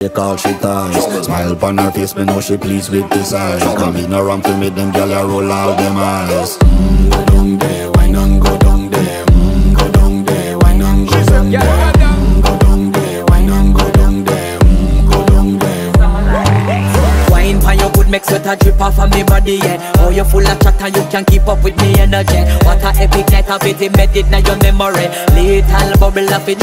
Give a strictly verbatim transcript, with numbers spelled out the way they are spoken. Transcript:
She call she ties. Smile upon her face, me know she pleased with this eyes. Come in around to me, them gyal a roll out them eyes. Mm, go down there, wine and go down there. Mm, go down there, wine and go down there. Mm, go down there, wine and go down there. Mm, go down there. Wine pan your good make sweat a drip off of me body, yeah. Oh, you full of chat and you can keep up with me energy. What a epic night of it embedded in your memory. Little bubble of it.